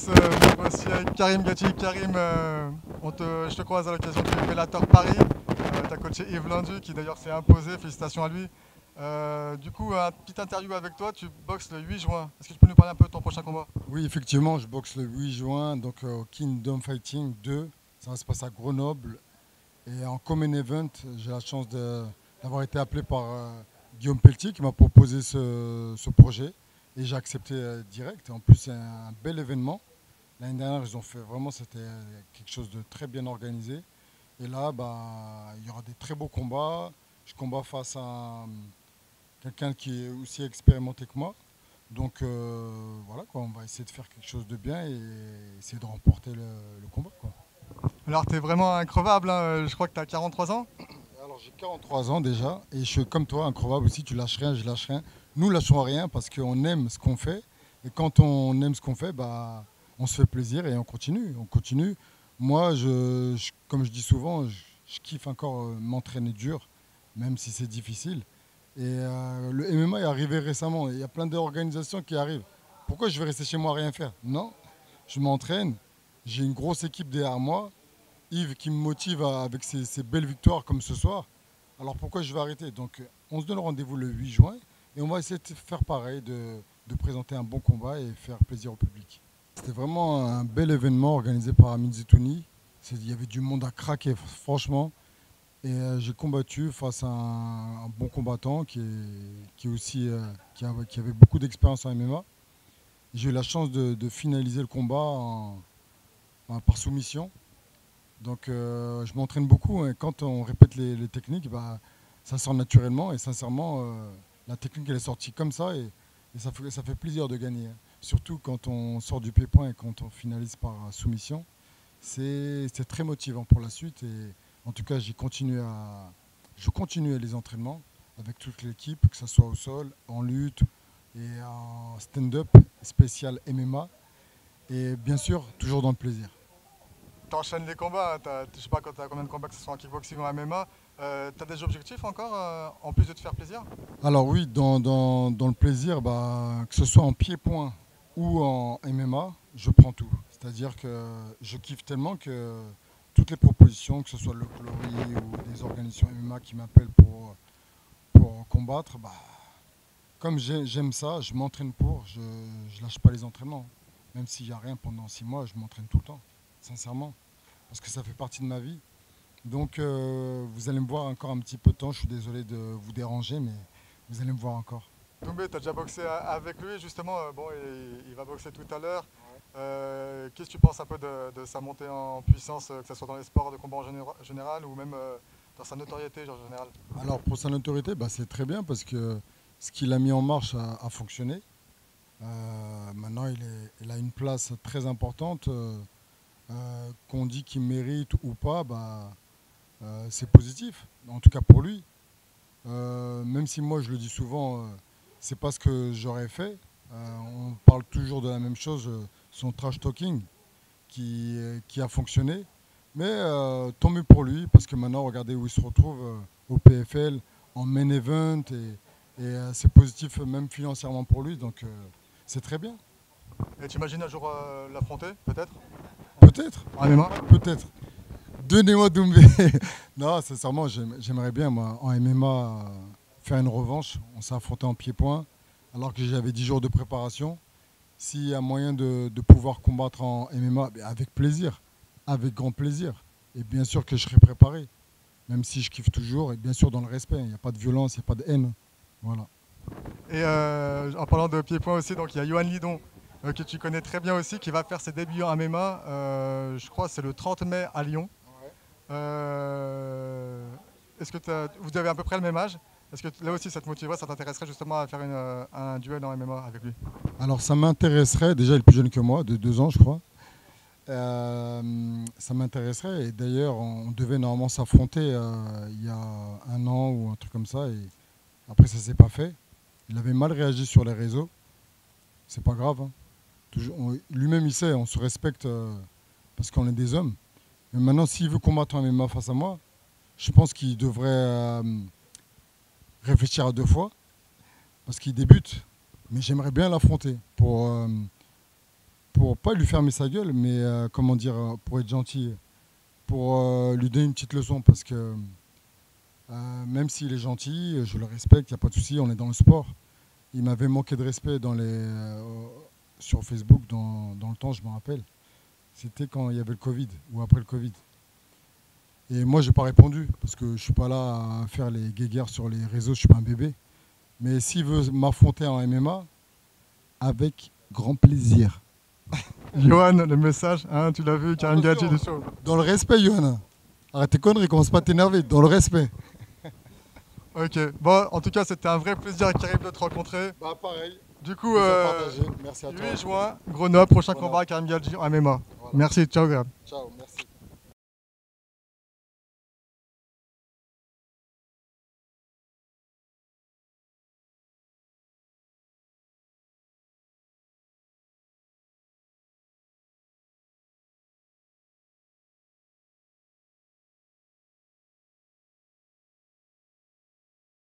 boxe aussi avec Karim Gatti. Karim, je te croise à l'occasion du Bellator Paris. Tu as coaché Yves Landu qui d'ailleurs s'est imposé, félicitations à lui. Du coup, un petit interview avec toi, tu boxes le 8 juin. Est-ce que tu peux nous parler un peu de ton prochain combat? Oui, effectivement, je boxe le 8 juin, donc au Kingdom Fighting 2. Ça va se passer à Grenoble. Et en Common Event, j'ai la chance d'avoir été appelé par Guillaume Pelletier qui m'a proposé ce projet. Et j'ai accepté direct. En plus, c'est un bel événement. L'année dernière, ils ont fait vraiment, c'était quelque chose de très bien organisé. Et là, bah, il y aura des très beaux combats. Je combats face à quelqu'un qui est aussi expérimenté que moi. Donc voilà, quoi, on va essayer de faire quelque chose de bien et essayer de remporter le combat, quoi. Alors, tu es vraiment increvable, hein. Je crois que tu as 43 ans. Alors j'ai 43 ans déjà et je suis comme toi, incroyable aussi, tu lâches rien, je lâche rien. Nous lâchons rien parce qu'on aime ce qu'on fait et quand on aime ce qu'on fait, bah, on se fait plaisir et on continue. On continue. Moi, comme je dis souvent, je kiffe encore m'entraîner dur, même si c'est difficile. Et le MMA est arrivé récemment. Il y a plein d'organisations qui arrivent. Pourquoi je vais rester chez moi à rien faire? Non, je m'entraîne. J'ai une grosse équipe derrière moi. Yves qui me motive avec ses belles victoires comme ce soir. Alors pourquoi je vais arrêter? Donc on se donne rendez-vous le 8 juin et on va essayer de faire pareil, de présenter un bon combat et faire plaisir au public. C'était vraiment un bel événement organisé par Amin Zitouni. Il y avait du monde à craquer, franchement. Et j'ai combattu face à un bon combattant qui, est aussi, qui avait beaucoup d'expérience en MMA. J'ai eu la chance de finaliser le combat par soumission. Donc je m'entraîne beaucoup, hein. Quand on répète les techniques, bah, ça sort naturellement et sincèrement, la technique elle est sortie comme ça et ça fait plaisir de gagner, hein. Surtout quand on sort du pied-point et quand on finalise par soumission, c'est très motivant pour la suite et en tout cas je continue les entraînements avec toute l'équipe, que ce soit au sol, en lutte et en stand-up spécial MMA et bien sûr toujours dans le plaisir. T'enchaînes les combats, je sais pas quand t'as combien de combats que ce soit en kickboxing ou en MMA. T'as des objectifs encore en plus de te faire plaisir? Alors oui, dans le plaisir, bah, que ce soit en pied-point ou en MMA, je prends tout. C'est-à-dire que je kiffe tellement que toutes les propositions, que ce soit le Glory ou des organisations MMA qui m'appellent pour combattre, bah, comme j'aime ça, je m'entraîne je lâche pas les entraînements. Même s'il n'y a rien pendant 6 mois, je m'entraîne tout le temps, sincèrement, parce que ça fait partie de ma vie. Donc vous allez me voir encore un petit peu de temps, je suis désolé de vous déranger, mais vous allez me voir encore. Doumbé, t'as déjà boxé avec lui justement. Bon, il va boxer tout à l'heure. Qu'est-ce que tu penses un peu de sa montée en puissance, que ce soit dans les sports de combat en général ou même dans sa notoriété en général? Alors pour sa notoriété, bah, c'est très bien parce que ce qu'il a mis en marche a fonctionné. Maintenant il a une place très importante. Qu'on dit qu'il mérite ou pas, bah, c'est positif, en tout cas pour lui. Même si moi je le dis souvent, c'est pas ce que j'aurais fait. On parle toujours de la même chose, son trash talking qui a fonctionné. Mais tant mieux pour lui, parce que maintenant, regardez où il se retrouve au PFL, en main event, et c'est positif même financièrement pour lui, donc c'est très bien. Et tu imagines un jour l'affronter, peut-être? Peut-être, En MMA? peut-être. Donnez-moi Doumbé. Non, sincèrement, j'aimerais bien, moi, en MMA, faire une revanche. On s'est affronté en pied-point, alors que j'avais 10 jours de préparation. S'il y a moyen de pouvoir combattre en MMA, ben, avec plaisir, avec grand plaisir. Et bien sûr que je serai préparé, même si je kiffe toujours, et bien sûr dans le respect. Il n'y a pas de violence, il n'y a pas de haine. Voilà. Et en parlant de pied-point aussi, donc il y a Johan Lidon, que tu connais très bien aussi, qui va faire ses débuts en MMA. Je crois que c'est le 30 mai à Lyon. Est-ce que vous avez à peu près le même âge? Est-ce que là aussi ça te motiverait, ça t'intéresserait justement à faire un duel en MMA avec lui? Alors ça m'intéresserait, déjà il est plus jeune que moi, de 2 ans je crois. Ça m'intéresserait et d'ailleurs on devait normalement s'affronter il y a 1 an ou un truc comme ça et après ça s'est pas fait. Il avait mal réagi sur les réseaux, c'est pas grave, hein. Lui-même il sait, on se respecte parce qu'on est des hommes. Mais maintenant s'il veut combattre un MMA face à moi, je pense qu'il devrait réfléchir à 2 fois parce qu'il débute. Mais j'aimerais bien l'affronter pour pas lui fermer sa gueule, mais comment dire, pour être gentil, pour lui donner une petite leçon, parce que même s'il est gentil, je le respecte, il n'y a pas de souci, on est dans le sport. Il m'avait manqué de respect sur Facebook dans le temps, je me rappelle. C'était quand il y avait le Covid ou après le Covid. Et moi, je n'ai pas répondu parce que je ne suis pas là à faire les guéguerres sur les réseaux, je ne suis pas un bébé. Mais s'il veut m'affronter en MMA, avec grand plaisir. Johan, le message, hein, tu l'as vu, Karim Gadji, des choses. Dans le respect, Johan. Arrête tes conneries, commence pas à t'énerver. Dans le respect. Ok, bon, en tout cas, c'était un vrai plaisir, Karim, de te rencontrer. Bah, pareil. Du coup, Merci à toi. 8 juin, Grenoble, prochain Grenoble. combat, Karim Gadji en MMA. Voilà. Merci, ciao, Graham. Ciao, merci.